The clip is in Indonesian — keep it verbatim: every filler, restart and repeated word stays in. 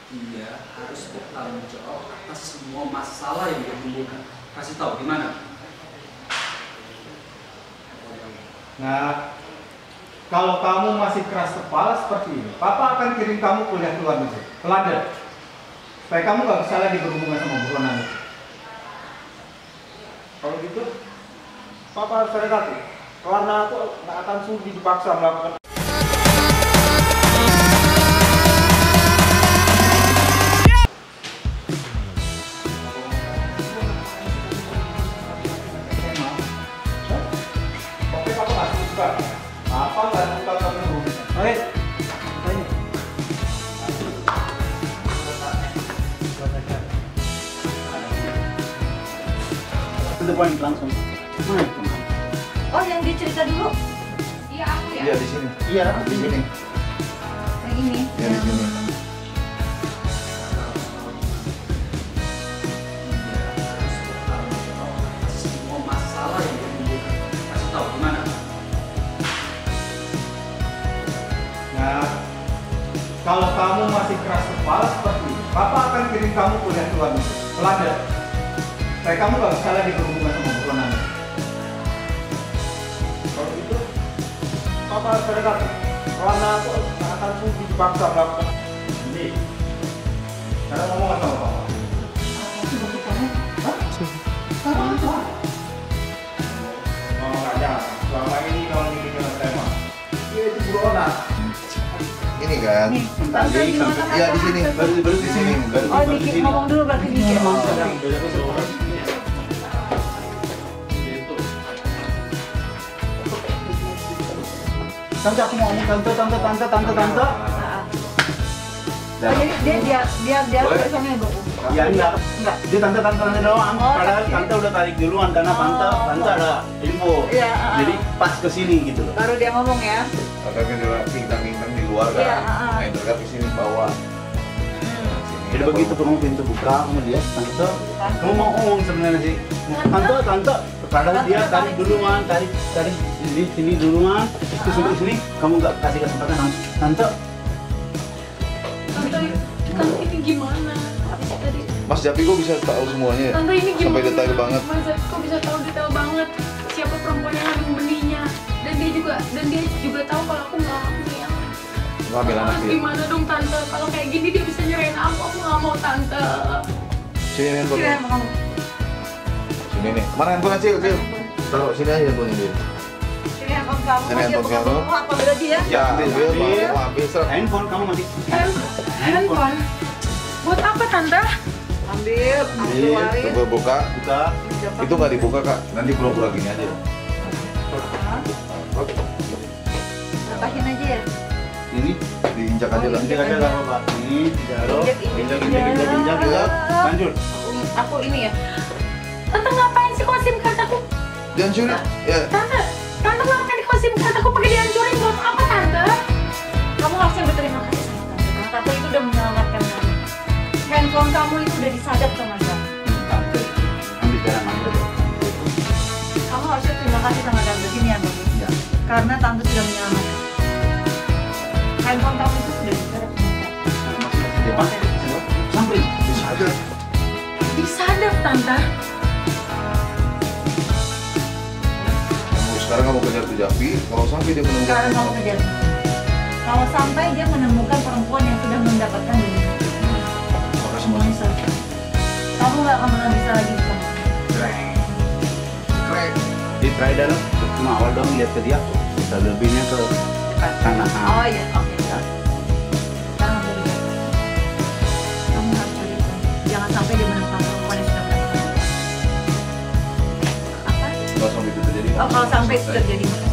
dia harus bertanggung jawab atas semua masalah yang dia timbulkan. Kasih tahu gimana? Nah, kalau kamu masih keras kepala seperti ini, Papa akan kirim kamu kuliah ke luar negeri, ke London, supaya kamu gak bisa lagi berhubungan sama buronan itu. Kalau gitu, Papa harus sadar hati, karena aku nggak akan sudi dipaksa melakukan. Oke, Papa nggak suka. Papa nggak suka kamu berhubungan. Oke. To the point langsung. Mana teman? Oh, yang dia cerita dulu? Iya, aku ya. Iya di sini. Iya, Di sini. Yang ini? Iya di sini. Semua masalah yang dia timbulkan. Kasih tahu gimana? Nah, kalau kamu masih keras kepala seperti ini, Papa akan kirim kamu kuliah ke luar negeri, ke London, supaya kamu gak bisa lagi berhubungan sama buronan itu. Kalau gitu, Papa harus sadar hati, karena aku nggak akan sudi dipaksa melakukan. Jadi, sekarang ngomong sama Papa. Oh, nggak jangan. Selama ini kalau bikin tema, dia itu buronan. Ini kan. Tante gimana? Iya di sini. Baru baru di sini. Baru Oh, dikit ngomong dulu berarti dikit. Tante aku mau ngomong tante, tante, tante, tante, tante. Oh, jadi dia dia dia dia personnya Bu. Ya enggak, Enggak. dia tante tante tante doang. Oh, Padahal tapi- tante udah tarik duluan karena tante Oh. tante ada info. Iya, ah, Jadi ah. pas ke sini gitu loh. Baru dia ngomong ya. Kakaknya di luar, bintang-bintang di luar kan. Iya, ah, ah. Nah, itu kan di sini bawah. Jadi begitu kamu pintu buka, kamu lihat tante, kamu mau ngomong sebenarnya sih, tante tante. Padahal dia tarik duluan, tarik tarik sini sini duluan, terus sampai sini kamu nggak kasih kesempatan langsung tante. Tante, tante ini gimana? Tadi, Mas Japi kok bisa tahu semuanya ya? tante ini gimana? Sampai detail banget. Mas Zapi kok bisa tahu detail banget siapa perempuan yang ngandung benihnya? Dan dia juga dan dia juga tahu kalau aku nggak hamil. Lu ambil anak dia. Gimana dong tante? Kalau kayak gini dia bisa nyerahin aku, aku nggak mau tante. Sini handphone. Kira sama kamu. Sini nih. Mana handphone Cil? Cil. Taruh sini aja handphonenya dia. Sini handphone kamu. Sini Masih handphone aku kamu. ngomong apa berarti ya? Ya ambil, ambil, Ambil. ambil, ambil, ser. Handphone kamu masih Hand- Handphone? Buat apa tante? Ambil, aku Ambil. keluarin. Coba buka. buka. Itu nggak dibuka kak. Nanti pura-pura gini aja. Lepasin aja ya. Ini Diinjak aja lah. injak aja lah bapak. Ini ditaruh, Injak, injak, injak injak injak injak injak. Lanjut. Aku, aku ini ya. Tante ngapain sih kok SIM card aku? Dihancurin. Ya. Tante, tante ngapain kok SIM card aku pakai dihancurin buat apa tante? Kamu harusnya berterima kasih sama tante. Karena tante itu udah menyelamatkan kamu. Handphone kamu itu udah disadap sama dia. Tante, ambil darah mana? Kamu harusnya terima kasih sama tante. Gini ya, Bang. Ya. Karena tante sudah menyelamatkan. Handphone kamu itu sudah disadap sama tante. Depan. Sampai. Disadap. Disadap tante. Kamu sekarang kamu kejar tuh Japi. Kalau sampai dia menemukan. Sekarang kamu kejar. Kalau sampai dia menemukan perempuan yang sudah mendapatkan dunia, Maka semuanya semua. selesai. Kamu nggak akan pernah bisa lagi bersama. Keren. Di try dalam cuma awal dong lihat ke dia, bisa lebihnya ke kanan. Oh iya, oke. Sekarang ambil dia. Kamu harus cari dia. Jangan sampai dia menemukan perempuan yang sudah mendapatkan. Apa? Kalau sampai itu terjadi. Oh, kalau sampai itu terjadi.